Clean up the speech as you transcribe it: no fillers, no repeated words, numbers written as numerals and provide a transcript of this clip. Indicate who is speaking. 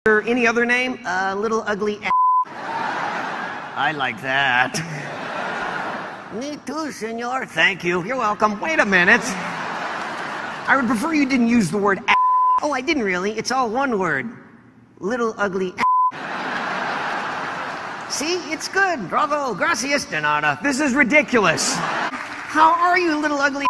Speaker 1: Any other name? Little ugly I like that. Me too, senor. Thank you. You're welcome. Wait a minute. I would prefer you didn't use the word Oh, I didn't really. It's all one word. Little ugly See? It's good. Bravo. Gracias de nada. This is ridiculous. How are you, little ugly